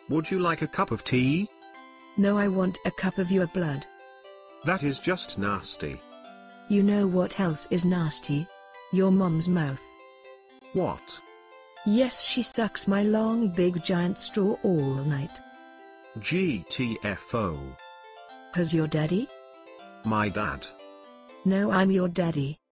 Would you like a cup of tea? No, I want a cup of your blood. That is just nasty. You know what else is nasty? Your mom's mouth. What? Yes, she sucks my long big giant straw all night. GTFO. Who's your daddy? My dad. No, I'm your daddy.